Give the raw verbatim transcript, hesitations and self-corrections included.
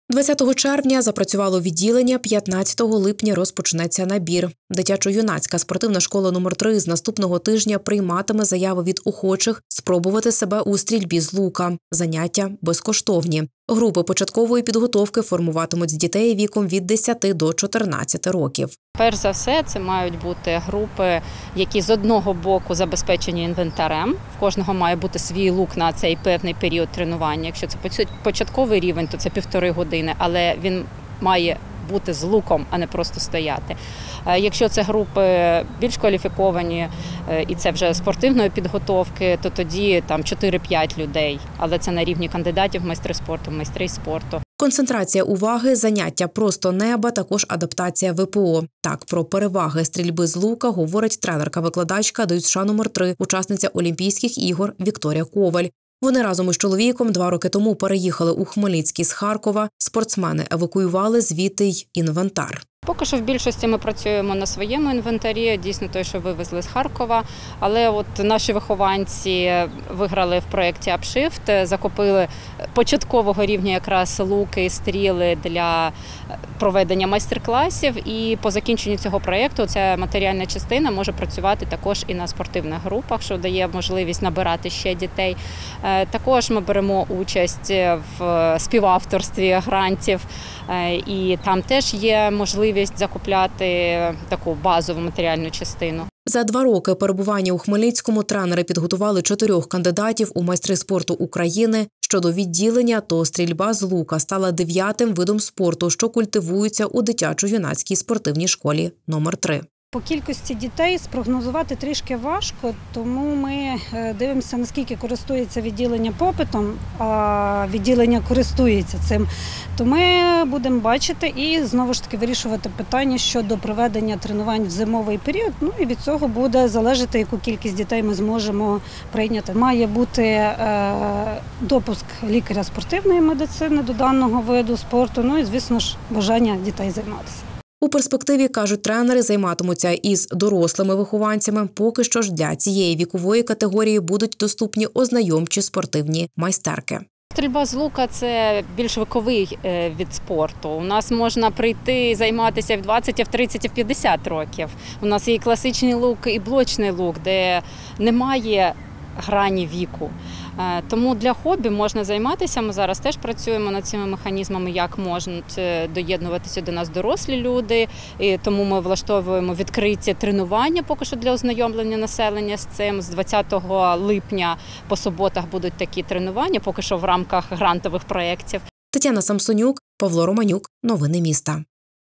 двадцятого червня запрацювало відділення, п'ятнадцятого липня розпочнеться набір. Дитячо-юнацька спортивна школа номер три з наступного тижня прийматиме заяви від охочих спробувати себе у стрільбі з лука. Заняття безкоштовні. Групи початкової підготовки формуватимуть з дітей віком від десяти до чотирнадцяти років. Перш за все, це мають бути групи, які з одного боку забезпечені інвентарем. В кожного має бути свій лук на цей певний період тренування. Якщо це початковий рівень, то це півтори години, але він має бути з луком, а не просто стояти. Якщо це групи більш кваліфіковані і це вже спортивної підготовки, то тоді там чотири-п'ять людей, але це на рівні кандидатів в майстри спорту, майстри спорту. Концентрація уваги, заняття просто неба, також адаптація В П О. Так, про переваги стрільби з лука говорить тренерка-викладачка Д Ю С Ш номер три, учасниця Олімпійських ігор Вікторія Коваль. Вони разом із чоловіком два роки тому переїхали у Хмельницький з Харкова. Спортсмени евакуювали звідти й інвентар. Поки що в більшості ми працюємо на своєму інвентарі, дійсно той, що вивезли з Харкова. Але от наші вихованці виграли в проєкті «Апшифт», закупили початкового рівня якраз луки і стріли для проведення майстер-класів. І по закінченню цього проєкту ця матеріальна частина може працювати також і на спортивних групах, що дає можливість набирати ще дітей. Також ми беремо участь в співавторстві грантів, і там теж є можливість закупляти таку базову матеріальну частину. За два роки перебування у Хмельницькому тренери підготували чотирьох кандидатів у майстри спорту України. Щодо відділення, то стрільба з лука стала дев'ятим видом спорту, що культивується у дитячо-юнацькій спортивній школі номер три. По кількості дітей спрогнозувати трішки важко, тому ми дивимося, наскільки користується відділення попитом, а відділення користується цим. То ми будемо бачити і знову ж таки вирішувати питання щодо проведення тренувань в зимовий період. Ну і від цього буде залежати, яку кількість дітей ми зможемо прийняти. Має бути допуск лікаря спортивної медицини до даного виду спорту, ну і, звісно ж, бажання дітей займатися. У перспективі, кажуть тренери, займатимуться із дорослими вихованцями. Поки що ж для цієї вікової категорії будуть доступні ознайомчі спортивні майстерки. Стрільба з лука – це більш віковий від спорту. У нас можна прийти і займатися в двадцять, в тридцять, в п'ятдесят років. У нас є і класичний лук, і блочний лук, де немає грані віку. Тому для хобі можна займатися. Ми зараз теж працюємо над цими механізмами, як можуть доєднуватися до нас дорослі люди. І тому ми влаштовуємо відкриті тренування поки що для ознайомлення населення з цим. З двадцятого липня по суботах будуть такі тренування, поки що в рамках грантових проєктів. Тетяна Самсонюк, Павло Романюк. Новини міста.